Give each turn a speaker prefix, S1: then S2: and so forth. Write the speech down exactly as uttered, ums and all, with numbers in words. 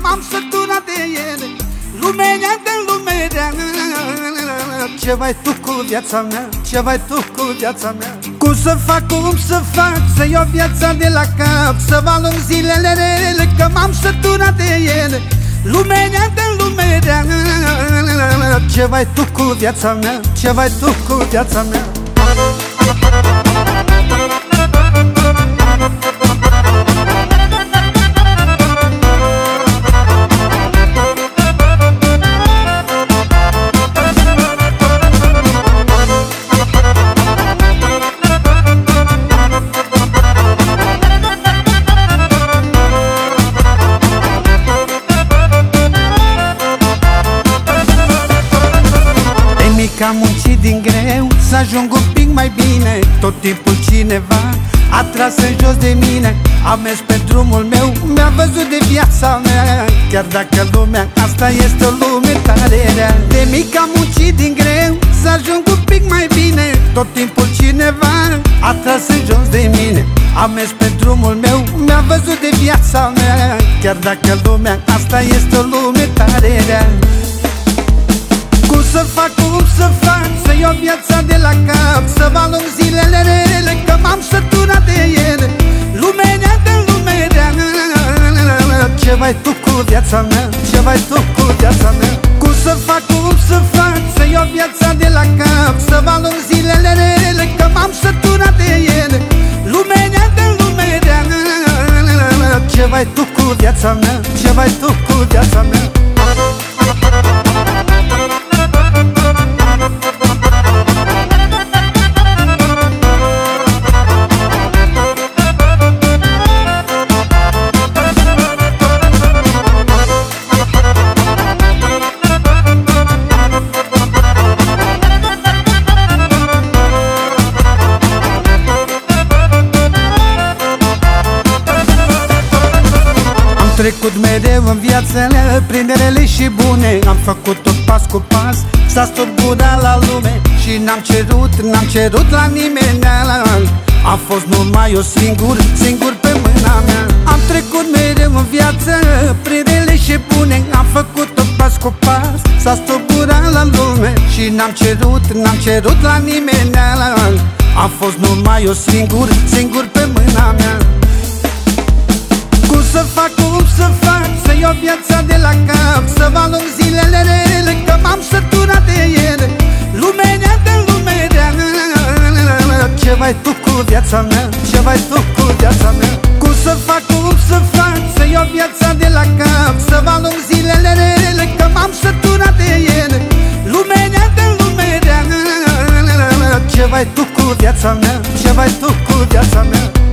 S1: m-am săturat de ele. Lumea de lumea, ce vai tu cu viața mea, ce vai tu cu viața mea. Cum să fac, cum să fac, să iau viața de la cap, să valor zilele rele, că m-am săturat de ele. Lumea de lumea, ce vai tu cu viața mea, ce vai tu cu viața mea. Că am muncit din greu să ajung un pic mai bine. Tot timpul cineva a tras în jos de mine. Am mers pe drumul meu, mi-a văzut de viața mea. Chiar dacă lumea asta este o lume tare rea. De mic am muncit din greu să ajung un pic mai bine. Tot timpul cineva a tras în jos de mine. Am mers pe drumul meu, mi-a văzut de viața mea. Chiar dacă lumea asta este o lume tare rea. Cum să fac, cum să fac, să iau viața de la cap, să valor zilele rele, că m-am săturat de ele. Lumea de lumea, ce vai tu cu viața mea, ce vai tu cu viața mea. Cum să fac, cum să fac, să iau viața de la cap, să valor zilele rele, că m-am săturat de ele. Lumea de lumea, ce vai tu cu viața mea, ce vai tu cu viața mea. Am trecut mereu în viață prin rele și bune. Am făcut tot pas cu pas, s-a stulburat la lume. Și n-am cerut, n-am cerut la nimeni. Am fost numai eu singur, singur pe mâna mea. Am trecut mereu în viață prin rele și bune. Am făcut tot pas cu pas, s-a stulburat la lume. Și n-am cerut, n-am cerut la nimeni. Am fost numai eu singur, singur pe mâna mea. Cum să fac, cum să fac, să iau viața de la cap, să valor zilele rele, că m-am săturat de ele. Lumea de lumea, ce vai tu cu viața mea, ce vai tu cu viața mea. Cum să fac, cum să fac, să iau viața de la cap, să valor zilele rele, că m-am săturat de ele. Lumea de lumea, ce vai tu cu viața mea, ce vai tu cu viața mea.